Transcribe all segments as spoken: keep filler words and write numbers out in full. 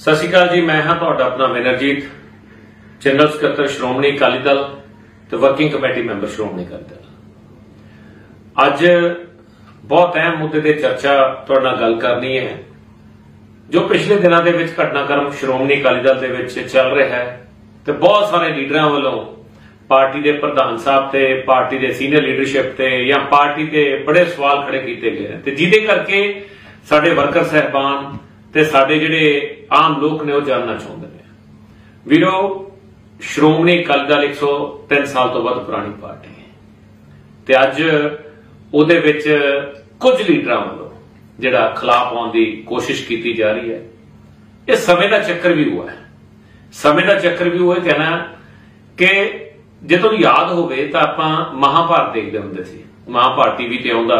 सत श्री अकाल जी, मैं हाँ तुहाडा अपना विनरजीत, जनरल सकत्तर श्रोमणी अकाली दल ते working committee member Shiromani Akali Dal. अज बहुत अहम मुद्दे ते चर्चा तुहाडे नाल गल करनी है जो पिछले दिनों के विच घटनाक्रम श्रोमणी अकाली दल दे विच चल रहा है। तो बहुत सारे लीडरां वालों पार्टी के प्रधान साहब ते पार्टी के सीनियर लीडरशिप ते या पार्टी के बड़े सवाल खड़े किए गए ते जिहदे करके साडे वर्कर साहबान ते साडे जिहड़े आम लोग ने वो जानना चाहते हैं। वीरो, श्रोमणी अकाली दल एक सौ तीन साल तो वध पुरानी पार्टी है ते अज उहदे विच कुछ लीडरां वालों जिहड़ा खिलाफ आउण दी कोशिश की जा रही है। यह समय का चक्कर भी हुआ है। समय का चक्कर भी हुआ कहना कि जे तुहानूं याद होवे तां आपां महाभारत देखदे हुंदे सी। महाभारत टीवी ते आउंदा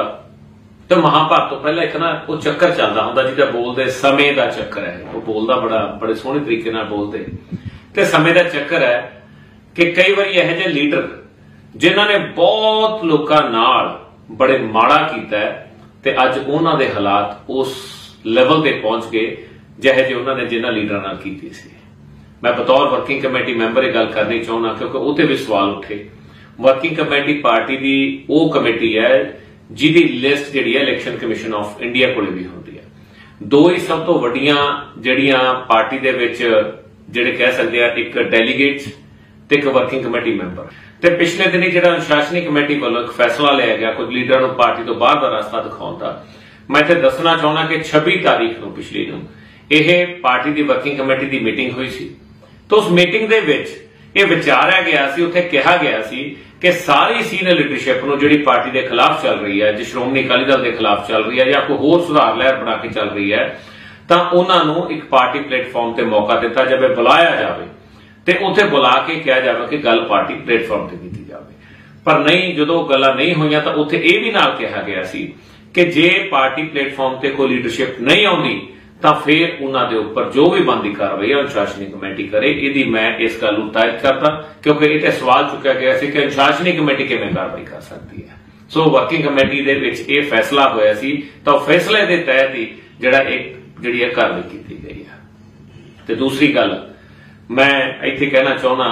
तो महाभारत तो पहले एक ना वो चक्कर चलता होंगे जिहदा बोलते समय का चक्कर है। वो बोलता बड़ा बड़े सोहने तरीके नाल बोलते ते समय का चक्कर है कि कई बार यह जे लीडर जिन्हां ने बहुत लोकां नाल बड़े माड़ा कीता है ते अज उन्हां दे हालात उस लेवल ते पहुंच गए जिहे जे उन्हां ने जिन्हां लीडरां नाल कीती सी। मैं बतौर वर्किंग कमेटी मैंबर यह गल करनी चाहुंदा क्योंकि उहते भी सवाल उठे। वर्किंग कमेटी पार्टी की वो कमेटी है जिहदी लिस्ट जिहड़ी है इलैक्शन कमीशन ऑफ इंडिया कोले भी होंदी है। दो ही सब तो वड्डियां जिहड़ियां पार्टी दे विच जिहड़े कह सकते हैं, एक डेलीगेट्स ते एक वर्किंग कमेटी मैंबर। ते पिछले दिनी जिहड़ा अनुशासनी कमेटी वालों एक फैसला लिया गया कुछ लीडरां नूं पार्टी तो बाहर दा रास्ता दिखाउण दा। मैं इत्थे दसना चाहुंदा कि छब्बी तारीख नूं पिछली नूं यह पार्टी की वर्किंग कमेटी की मीटिंग हुई सी। तो उस मीटिंग दे विच यह विचारिया गया सी, उत्थे कहा गया सी कि सारी सीनियर लीडरशिप नूं जिहड़ी पार्टी के खिलाफ चल रही है, जो श्रोमणी अकाली दल के खिलाफ चल रही है या कोई होर सुधार लहर बना के चल रही है, तां उन्हां नूं एक पार्टी प्लेटफॉर्म ते मौका दिता जाए, बुलाया जाए ते उत्थे बुला के कहा जाए कि गल पार्टी प्लेटफॉर्म ते कीती जाए। पर नहीं, जदों गल्लां नहीं होईयां तां उत्थे इह भी नाल कहा गया सी कि जे पार्टी प्लेटफॉर्म ते कोई लीडरशिप नहीं आउंदी तां फिर उन्हां दे उपर जो भी बनदी कार्रवाई अनुशासनी कमेटी करे। इहदी मैं इस गल नूं तायद करदा क्योंकि इह सवाल चुकिया गया सी कि अनुशासनी कमेटी किवें कार्रवाई कर सकती है। सो वर्किंग कमेटी दे विच इह फैसला होया सी तां फैसले दे तहत ही जिहड़ा एक जिहड़ी है कार्रवाई कीती गई है। ते दूसरी गल मैं इत्थे कहना चाहुंदा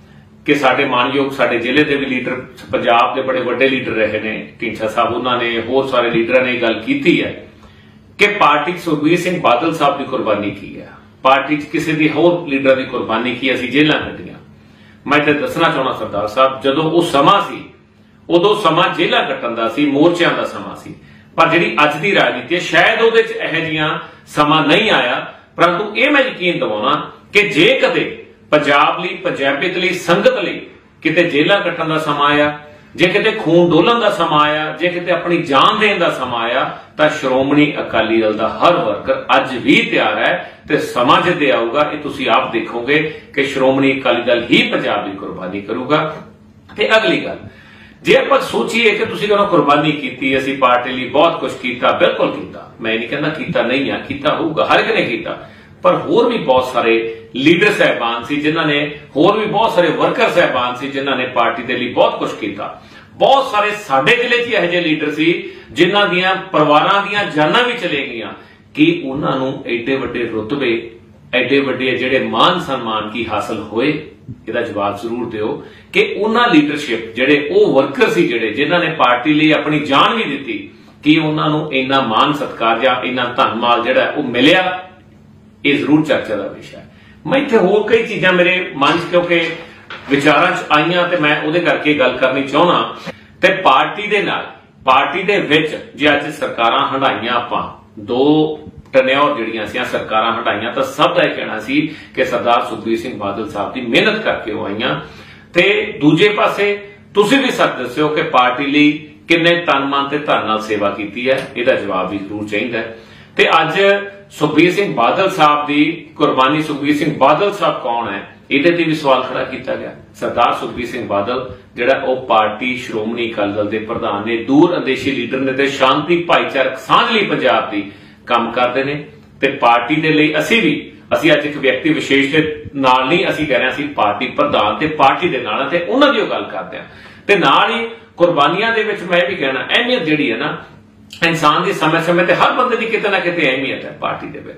कि साडे मानयोग साडे जिले के भी लीडर, पंजाब के बड़े वड्डे लीडर रहे ने, ढींडसा साहब, उन्होंने होर सारे लीडरां ने गल कीती है कि पार्टी सुखबीर सिंह बादल साहब की कुर्बानी की है, पार्टी किसी भी होर लीडर की कुर्बानी की, असीं जेलां कट्टियां। मैं इत्थे दसना चाहुंदा सरदार साहब, जदों वो समा सी उदों समा जेलां कट्टण दा सी, मोर्चियां दा समा सी। पर जिहड़ी अज दी राजनीति है शायद उहदे च इहो जिहियां समा नहीं आया, परंतु यह मैं यकीन दिवाउणा कि जे कदे पंजाब लई, पंजाबियत लई, संगत लई किते जेलां कट्टण दा समा आया, जे किते खून डोलन का समा आया, जे किते अपनी जान देने का समा आया, तो श्रोमणी अकाली दल का हर वर्कर अज भी तैयार है। तो समा जदे आऊगा ये तुसीं आप देखोगे कि श्रोमणी अकाली दल ही पंजाब की कुर्बानी करूगा। ते अगली गल, जे आपां सोचीए कि तुसीं कहो कुर्बानी की, असीं पार्टी लई बहुत कुछ किया, बिल्कुल किया, मैं नहीं कहना किया नहीं है, किया होगा, हर एक ने किया। पर होर भी बहुत सारे लीडर साहबान सी जिन्हां ने, होर भी बहुत सारे वर्कर साहबान सी जिन्हां ने पार्टी के लिए बहुत कुछ किया। बहुत सारे साडे जिले च इहो जिहे लीडर सी जिन्हां दियां परिवारां दियां जानां भी चले गईयां कि उन्हां नूं एडे वड्डे रुतबे, एडे वड्डे जिहड़े मान सन्मान की हासिल होए। इहदा जवाब जरूर दिओ कि उन्हां लीडरशिप जिहड़े ओ वर्कर सी जिहड़े जिन्हां ने पार्टी लिए अपनी जान भी दित्ती कि उन्हां नूं इन्ना मान सत्कार जां इन्ना धन माल जिहड़ा वो मिलिया। यह जरूर चर्चा का विषय है। मैं इत्थे होर कई चीजां मेरे मन च क्योंकि विचारां च आईयां ते मैं उहदे करके गल करनी चाहुंदा। ते पार्टी दे नाल, पार्टी दे विच जे अज सरकारां हंडाईयां, आपां दो टन्योर जिहड़ियां सी सरकारां हंडाईयां, तां सब दा इह कहना सी कि सरदार सुखबीर सिंह बादल साहब दी मेहनत करके वो आईयां। ते दूजे पासे तुसीं भी सच दस्सिओ कि पार्टी लई किन्ने तन मन ते धन नाल सेवा कीती है, इहदा जवाब भी जरूर चाहीदा है। ते अज सुखबीर सिंह बादल साहब की कुर्बानी, सुखबीर सिंह बादल साहब कौन है, इहदे ते भी सवाल खड़ा किया गया। सरदार सुखबीर सिंह बादल जिहड़ा वो पार्टी श्रोमणी अकाली दल के प्रधान ने, दूर अंदेशी लीडर ने ते शांति भाईचारक सांझ लई पंजाब दी काम करते हैं। ते पार्टी दे लई असीं भी, असीं अज एक व्यक्ति विशेष के नाल नहीं, असीं कह रहे असीं पार्टी प्रधान ते पार्टी दे नाल ते उन्हां दी गल करदे हां। ते नाल ही कुर्बानियां दे विच मैं भी कहना अहमियत जिहड़ी है ना इंसान की समय समय ते हर बंदे की किते ना किते अहमियत है पार्टी दे विच।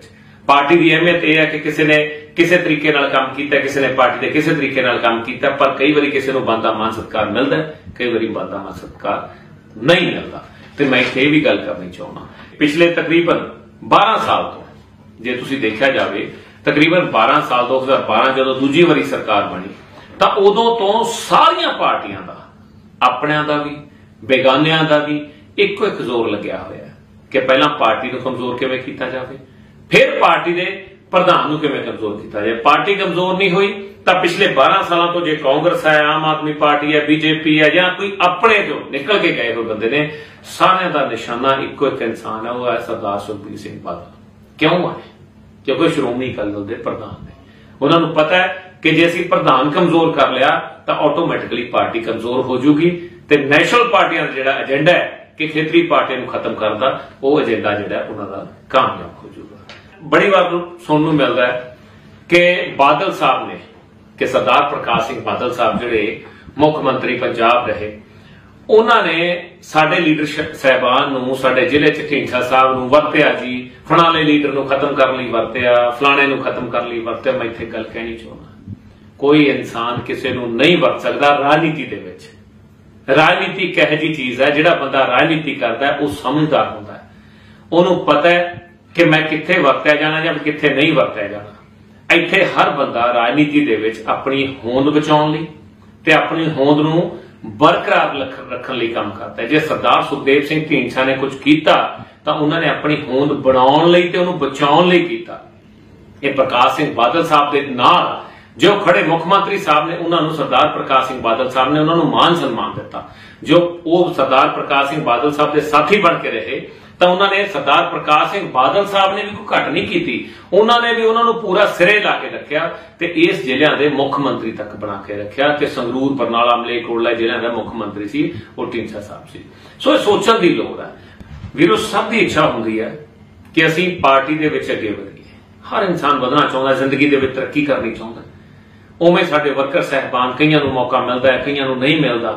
पार्टी की अहमियत यह है कि किसी ने किसी तरीके नाल काम किया, किसी ने पार्टी के किसी तरीके नाल काम किया, पर कई बार किसी को बनता मान सत्कार मिलता है, कई बार बनता मान सत्कार नहीं मिलता। तो मैं इत्थे भी गल करनी चाहना, पिछले तकरीबन बारह साल तो जे तुसीं देखा जाए, तकरीबन बारह साल दो हज़ार बारह जो दूजी वारी सरकार बनी, तो उदों तो सारिया पार्टियां का अपनियां दा भी बेगानियां दा भी इको एक जोर लग्या होया कि पहला पार्टी को कमजोर किवें कीता जाए, फिर पार्टी के प्रधान को किवें कमजोर किया जाए। पार्टी कमजोर नहीं हुई तो पिछले बारह साल तो जो कांग्रेस है, आम आदमी पार्टी है, बीजेपी है, या कोई अपने जो निकल के गए हुए बंदे ने, सारे का निशाना इको एक इंसान है, वह है सरदार सुखबीर सिंह बादल। क्यों है? क्योंकि श्रोमणी अकाली दल के प्रधान ने, उन्होंने पता है कि जे असीं प्रधान कमजोर कर लिया तो ऑटोमैटिकली पार्टी कमजोर हो जूगी, तो नैशनल पार्टियां का जिहड़ा एजेंडा है कि खेतरी पार्टियां को खत्म करता, वो एजेंडा जिहड़ा उन्होंने कामयाब हो जूगा। बड़ी बार सुनने मिलता है कि बादल साहब ने, कि सरदार प्रकाश सिंह बादल साहब जिहड़े मुख मंत्री पंजाब रहे, उन्होंने साडे लीडर साहबान नूं, साडे जिले च ढींडसा साहब नूं वरतिया जी, फलाणे लीडर नूं खत्म करने लई वरतिया, फलाणे नूं खत्म करने लई वरतिया। मैं इत्थे गल कहनी चाहुंदा, कोई इंसान किसी नूं नहीं वरत सकदा राजनीति दे विच। राजनीति एक इहो जी चीज है, जिहड़ा बंदा राजनीति करदा है, वो समझदार हुंदा है, उहनूं पता है कि मैं कित्थे वरत्या जाना या कित्थे नहीं वरत्या जाना। इत्थे हर बंदा राजनीति दे विच अपनी होंद बचाउण लई ते अपनी होंद नूं बरकरार रखण लई काम करदा है। जे सरदार सुखदेव सिंह ढींडसा ने कुछ कीता तां उन्हां ने अपनी होंद बनाउण लई ते उहनूं बचाउण लई कीता। ये प्रकाश सिंह बादल साहब दे नाल जो खड़े मुख मंत्री साहब ने, उन्होंने सरदार प्रकाश सिंह बादल साहब ने उन्होंने मान सम्मान दिता। जो वो सरदार प्रकाश सिंह बादल साहब के साथी बन के रहे, तो उन्होंने सरदार प्रकाश सिंह बादल साहब ने भी कोई घट नहीं की, उन्होंने भी उन्होंने पूरा सिरे ला के रखा, तो इस जिलों के मुख मंत्री तक बना के रखा। तो संगरूर, बरनाला, मलेरकोटला जिलों का मुख मंत्री सी वो ढींडसा साहब सी। सो ये सोचने की लोड़ है वीरो, सब की इच्छा होंगी है कि असीं पार्टी के विच अगे वधीए। हर इंसान वधना चाहता, जिंदगी के तरक्की करनी चाहता, उवें साडे वर्कर साहबान कईयां नूं मौका मिलता है, कईयां नूं नहीं मिलता।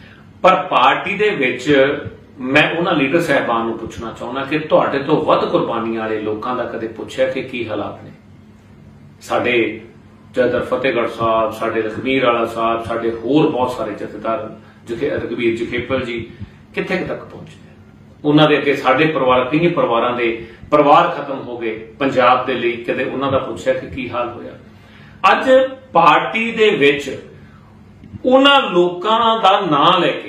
पर पार्टी दे विच मैं उन्हां लीडर साहबान नूं पुछना चाहुंदा कि तुहाडे तो वध कुर्बानी वाले लोकां दा कदे पुछिआ कि की हालात ने? साडे जथेदार फतेहगढ़ साहब, साडे रघबीर वाला साहब, साडे होर बहुत सारे जथेदार जिथे रघबीर जखेपल जी कित्थे तक पहुंचे, उन्हां दे अगे साडे परिवार, कई परिवारां दे परिवार खत्म हो गए पंजाब दे लई, कदे उन्हां दा पुछिआ कि की हाल होया? अज पार्टी दे विच उन्हां लोकां दा नां लैके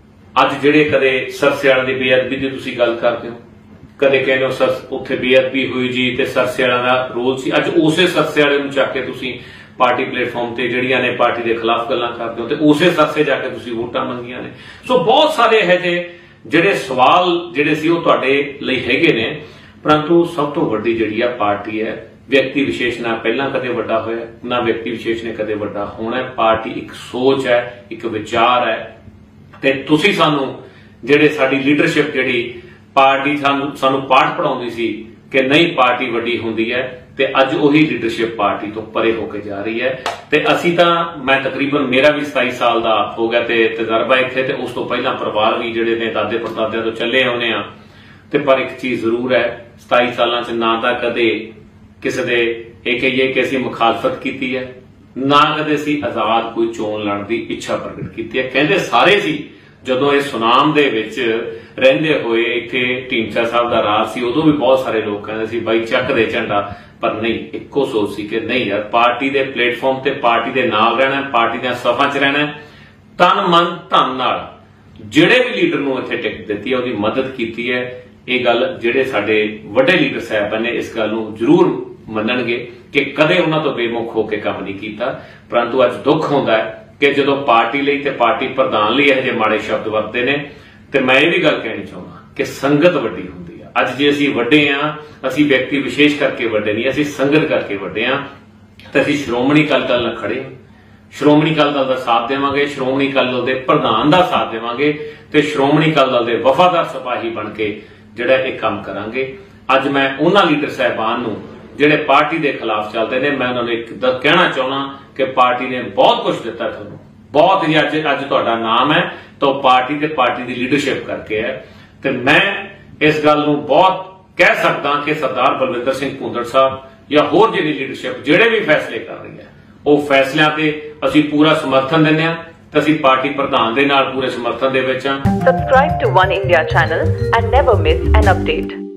अज जिहड़े कदे सरसियाड़ा दी बेअदबी दी तुसीं गल करदे हो, कदे कहंदे हो सर उत्थे बेअदबी हुई जी ते सरसियाड़ा दा रोल सी, अज उसे सरसियाड़े नूं चक के तुसीं पार्टी प्लेटफॉर्म ते जिहड़ियां ने पार्टी दे खिलाफ गल्लां करदे हो, ते उसे सरसे जाके तुसीं वोटां मंगियां ने। सो बहुत सारे इहो जिहे जिहड़े सवाल जिहड़े सी ओह तुहाडे लई हैगे ने, परंतु सब तो वड्डी जिहड़ी आ पार्टी है, व्यक्ति विशेष ना पहला कदे वड्डा होया, ना व्यक्ति विशेष ने कदे वड्डा होना है। पार्टी एक सोच है, एक विचार है, ते तुसीं सानू जिहड़े साडी लीडरशिप जिहड़ी पार्टी सानू सानू पाठ पढ़ाउंदी सी कि नहीं पार्टी वड्डी हुंदी है, ते अज उही लीडरशिप पार्टी तो परे होके जा रही है। ते असीं तां मैं तकरीबन मेरा भी सताई साल दा हो गया ते तजर्बा इत्थे, ते उस तो पहला परिवार भी जिहड़े ने दादे परदादे तो चले आउणे आ, ते पर एक चीज जरूर है, सताई सालां च ना तां कदे किसी दे ये कहिए कि असीं मुखालफत कीती है, ना कदे असीं आजाद कोई चोण लड़न दी इच्छा प्रगट कीती है। कहंदे सारे सी जदों इस सुनाम दे विच रहिंदे होए इत्थे ढींडसा साहब दा राज सी, उदों भी बहुत सारे लोग कहंदे सी बाई चक दे झंडा, पर नहीं, इक्को सोच सी कि नहीं यार पार्टी दे प्लेटफॉर्म ते पार्टी दे नाल रहना, पार्टी दे सफां च रहना, तन मन धन नाल जिहड़े भी लीडर नूं इत्थे टिकट दित्ती है उहदी मदद कीती है। ये गल जिहड़े साडे वड्डे लीडर साहब ने इस गल नूं जरूर मनणगे कि कदे उन्हां तो बेमुख होकर काम नहीं कीता, परंतु अज दुख होंदा है कि जदों पार्टी लई ते पार्टी प्रधान लई इहो जिहे माड़े शब्द वरते ने, ते मैं ये भी गल कहनी चाहुंदा कि संगत वड्डी हुंदी है। अज जे असीं वड्डे आ, असीं व्यक्ति विशेष करके वड्डे नहीं, असीं संगत करके वड्डे आ, ते असीं श्रोमणी अकाली दल नाल खड़े हां, श्रोमणी अकाली दल दा साथ देवांगे, श्रोमणी अकाली दल दे प्रधान दा साथ देवांगे, ते श्रोमणी अकाली दल दे वफादार सिपाही बन के जिहड़ा इह काम करांगे। अज मैं उन्हां लीडर साहबान नूं जिहड़े पार्टी के खिलाफ चलते हैं, मैं उन्होंने एक कहना चाहना कि पार्टी ने बहुत कुछ दिता थानू, बहुत ही अज अज तुहाडा नाम है तो पार्टी ते पार्टी की लीडरशिप करके है। तो मैं इस गल नूं बहुत कह सकदा कि सरदार बलविंदर सिंह भुंदड़ साहब ਜਾਂ ਹੋਰ ਜਿਹੜੀ ਲੀਡਰਸ਼ਿਪ ਜਿਹੜੇ ਵੀ ਫੈਸਲੇ ਕਰ ਰਹੀ ਹੈ ਉਹ ਫੈਸਲਿਆਂ ਤੇ ਅਸੀਂ ਪੂਰਾ ਸਮਰਥਨ ਦਿੰਦੇ ਹਾਂ ਤੇ ਅਸੀਂ ਪਾਰਟੀ ਪ੍ਰਧਾਨ ਦੇ ਨਾਲ ਪੂਰੇ ਸਮਰਥਨ ਦੇ ਵਿੱਚ ਹਾਂ। Subscribe to One India channel and never miss an update.